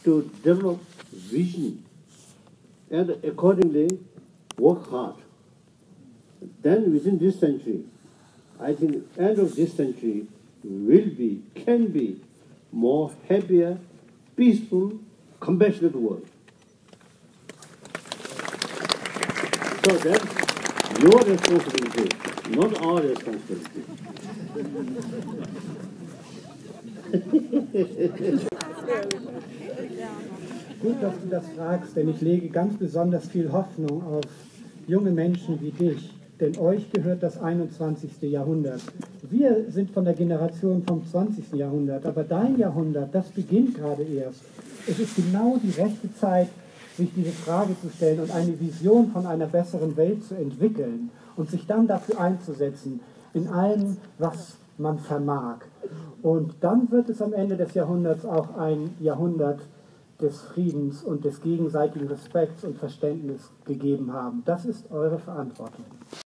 to develop vision and accordingly work hard. Then within this century, I think end of this century can be more happier, peaceful, compassionate world. So that's your responsibility, not our responsibility. Gut, dass du das fragst, denn ich lege ganz besonders viel Hoffnung auf junge Menschen wie dich, denn euch gehört das 21. Jahrhundert. Wir sind von der Generation vom 20. Jahrhundert, aber dein Jahrhundert, das beginnt gerade erst. Es ist genau die rechte Zeit, sich diese Frage zu stellen und eine Vision von einer besseren Welt zu entwickeln und sich dann dafür einzusetzen, in allem, was man vermag. Und dann wird es am Ende des Jahrhunderts auch ein Jahrhundert des Friedens und des gegenseitigen Respekts und Verständnisses gegeben haben. Das ist eure Verantwortung.